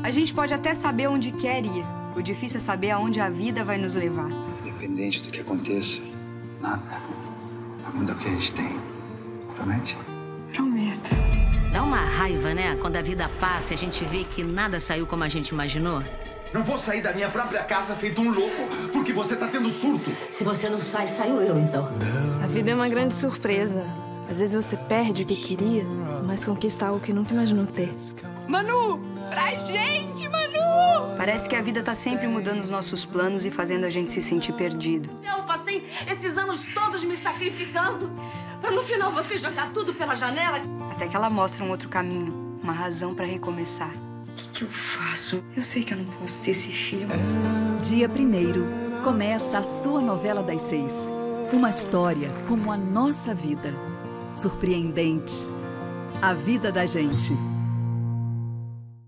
A gente pode até saber onde quer ir. O difícil é saber aonde a vida vai nos levar. Independente do que aconteça, nada vai mudar o que a gente tem. Promete? Prometo. Dá uma raiva, né? Quando a vida passa e a gente vê que nada saiu como a gente imaginou. Não vou sair da minha própria casa feito um louco porque você tá tendo surto. Se você não sai, saio eu, então. A vida é uma grande surpresa. Às vezes você perde o que queria, mas conquista algo que nunca imaginou ter. Manu! Pra gente, Manu! Parece que a vida tá sempre mudando os nossos planos e fazendo a gente se sentir perdido. Eu passei esses anos todos me sacrificando pra no final você jogar tudo pela janela. Até que ela mostra um outro caminho, uma razão pra recomeçar. O que eu faço? Eu sei que eu não posso ter esse filho. Dia 1º, começa a sua novela das 6. Uma história como a nossa vida. Surpreendente. A vida da gente.